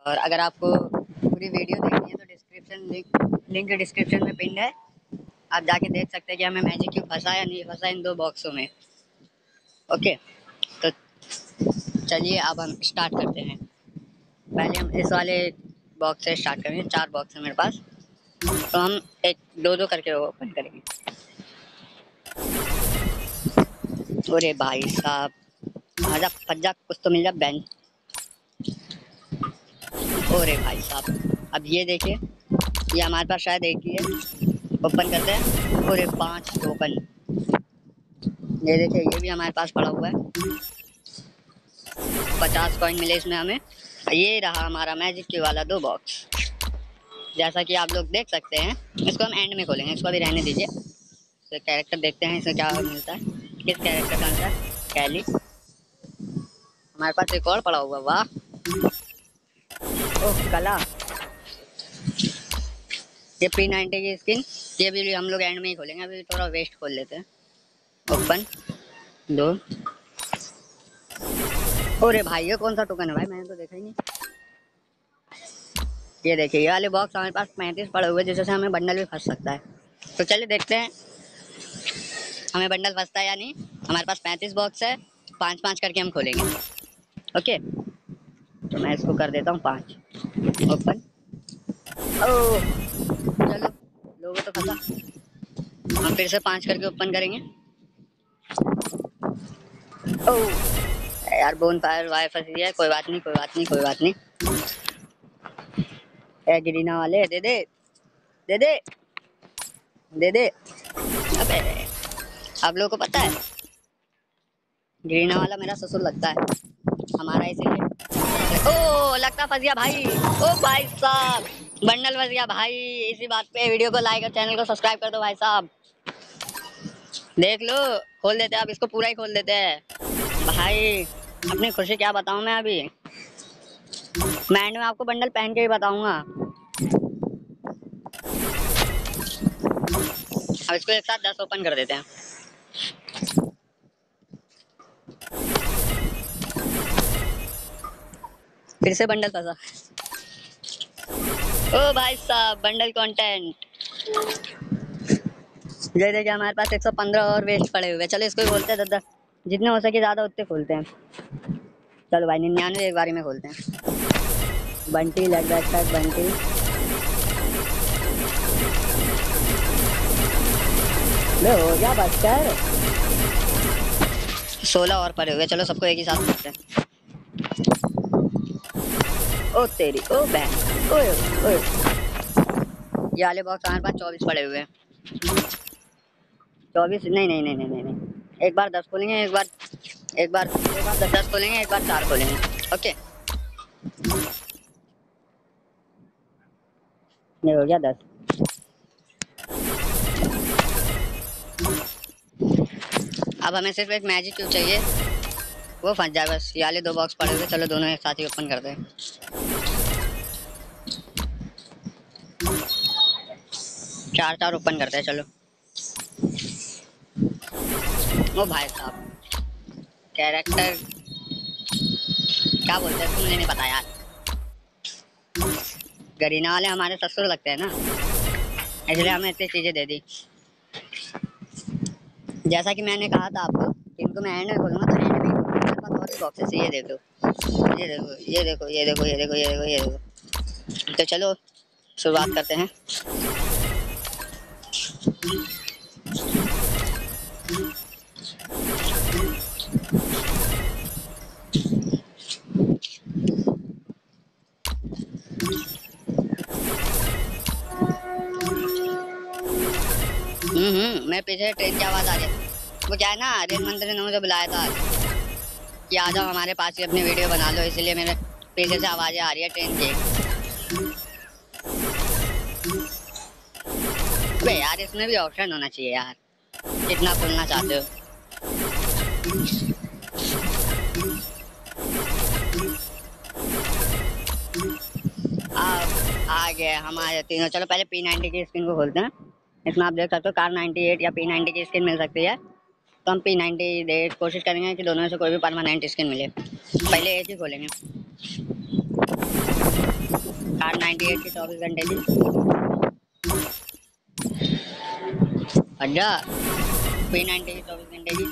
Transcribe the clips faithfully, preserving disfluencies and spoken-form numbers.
और अगर आपको पूरी वीडियो देखनी है तो डिस्क्रिप्शन लिंक लिंक डिस्क्रिप्शन में पिन है, आप जाके देख सकते हैं कि हमें मैजिक क्यूब फंसा या नहीं फंसा इन दो बॉक्सों में। ओके, तो चलिए अब हम स्टार्ट करते हैं। पहले हम इस वाले बॉक्स से स्टार्ट करेंगे, चार बॉक्स है मेरे पास, तो हम एक दो दो करके ओपन करेंगे। अरे भाई साहब, आजा फज्जा, कुछ तो मिल जा बेंच। अरे भाई साहब, अब ये देखिए, ये हमारे पास शायद एक ही है। ओपन करते हैं, अरे पांच टोकन। ये देखिए, ये भी हमारे पास पड़ा हुआ है। पचास कॉइन मिले इसमें हमें। ये रहा हमारा मैजिक क्यूब वाला दो बॉक्स। जैसा कि आप लोग देख सकते हैं, इसको हम एंड में खोलेंगे, इसको भी रहने दीजिए। तो कैरेक्टर देखते हैं इसमें क्या मिलता है। किस कैरेक्टर का मिलता है? कैली। हमारे पास एक और पड़ा हुआ, वाह। ओह कला, ये पी नाइनटी की स्किन, ये भी हम लोग एंड में ही खोलेंगे, अभी थोड़ा वेस्ट खोल लेते हैं। ओपन दो। अरे भाई, ये कौन सा टोकन है भाई, मैंने तो देखा ही नहीं। ये देखिए, ये वाले बॉक्स हमारे पास पैंतीस पड़े हुए, जिससे हमें बंडल भी फंस सकता है। तो चलिए देखते हैं हमें बंडल फंसता है या नहीं। हमारे पास पैंतीस बॉक्स है, पाँच पाँच करके हम खोलेंगे। ओके, तो मैं इसको कर देता हूँ पाँच। ओपन। ओह चलो, लोगों तो फंसा। हम फिर से पाँच करके ओपन करेंगे। ओह यार, बोन फायर वाई फंसी है, कोई बात नहीं कोई बात नहीं कोई बात नहीं। ए गिरीना वाले, दे दे दे दे दे दे। अबे, आप लोगों को पता है, गिरीना वाला मेरा ससुर लगता है, हमारा इसीलिए। ओ लगता फंस गया भाई। ओ भाई साहब, बंडल फंस गया भाई। इसी बात पे वीडियो को लाइक और चैनल को सब्सक्राइब कर दो भाई साहब। देख लो, खोल देते हैं, अब इसको पूरा ही खोल देते हैं भाई। अपनी खुशी क्या बताऊं मैं अभी, मैं एंड में आपको बंडल पहन के ही बताऊंगा। अब इसको एक साथ दस ओपन कर देते हैं। फिर से बंडल फंसा। ओ भाई साहब, बंडल कंटेंट। ये देखिए, हमारे पास एक सौ पंद्रह और वेस्ट पड़े हुए। चलो इसको ही खोलते हैं, दस दस जितने हो सके ज्यादा उतने खोलते हैं। चलो भाई, निन्यानवे एक बारी में खोलते हैं। बंटी लग बैठता है, बंटी। ले हो गया बस कर। सोलह और पड़े हुए, चलो सबको एक ही साथ खोलते हैं। ओ तेरी, ओ बहन, ओए ओए। ये वाले बॉक्स हमारे पास चौबीस पड़े हुए हैं। चौबीस नहीं नहीं नहीं नहीं नहीं नहीं, एक बार दस खोलेंगे, एक बार एक बार एक बार दस दस खोलेंगे, एक बार चार खोलेंगे। ओके, ये हो गया दस। अब हमें सिर्फ एक मैजिक क्यूब चाहिए, वो फंस जाए बस। ये वाले दो बॉक्स पड़े हुए, चलो दोनों एक साथ ही ओपन करते हैं। चार चार ओपन करते हैं, चलो। ओ भाई साहब, कैरेक्टर क्या बोलते हैं तो मुझे नहीं पता यार। गरीना वाले हमारे ससुर लगते हैं ना, इसलिए हमें इतनी चीजें दे दी। जैसा कि मैंने कहा था आपको, इनको मैं एंड में खोलूंगा, तो एंड में मेरे पास और भी बॉक्सेस है। ये देखो ये देखो ये देखो ये देखो ये देखो ये देखो ये देखो। तो चलो शुरुआत करते हैं। हम्म हम्म मैं पीछे ट्रेन की आवाज आ रही है। वो क्या है ना, रेल मंत्री ने मुझे बुलाया था कि आ जाओ हमारे पास ही अपनी वीडियो बना लो, इसलिए मेरे पीछे से आवाजें आ रही है ट्रेन की। अबे यार, इसमें भी ऑप्शन होना चाहिए यार, कितना खुलना चाहते हो। अब आ गए हमारे तीनों। चलो पहले पी नाइनटी की स्किन को खोलते हैं। इसमें आप देख सकते हो कार नाइनटी एट या पी नाइनटी की स्किन मिल सकती है, तो हम पी नाइनटी दे कोशिश करेंगे कि दोनों में से कोई भी परमानेंट स्किन मिले। पहले एक ही खोलेंगे। आर नाइन्टी एट की चौबीस घंटे की। अच्छा पी नाइन्टी की चौबीस घंटे की।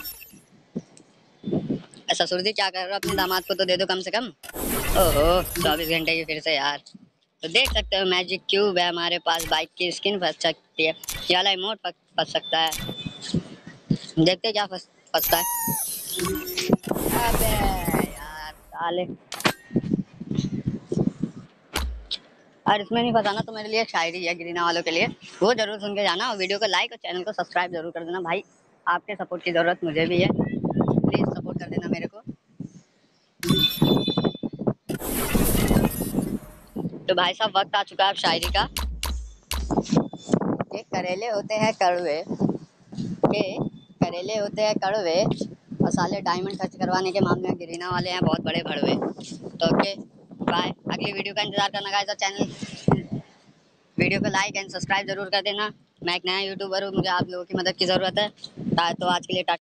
ससुर जी क्या कर रहे हो, अपने दामाद को तो दे दो कम से कम। ओहो चौबीस घंटे की फिर से यार। तो देख सकते हो मैजिक क्यूब है हमारे पास, बाइक की स्किन फंस सकती है, ये वाला इमोट फंस सकता है, देखते क्या फंस फंसता है। अबे यार साले, और इसमें नहीं फंसाना तो मेरे लिए एक शायरी है गिरीना वालों के लिए, वो जरूर सुन के जाना और वीडियो को लाइक और चैनल को सब्सक्राइब जरूर कर देना भाई, आपके सपोर्ट की जरूरत मुझे भी है, प्लीज सपोर्ट कर देना मेरे को। तो भाई साहब वक्त आ चुका है अब शायरी का। के करेले होते हैं कड़वे, के करेले होते हैं कड़वे, और साले डायमंड खर्च करवाने के मामले में गिरीना वाले हैं बहुत बड़े भड़वे। तो ओके बाय, अगली वीडियो का इंतजार करना गाइस, और चैनल वीडियो को लाइक एंड सब्सक्राइब जरूर कर देना। मैं एक नया यूट्यूबर हूँ, मुझे आप लोगों की मदद की ज़रूरत है। तो आज के लिए टाटा।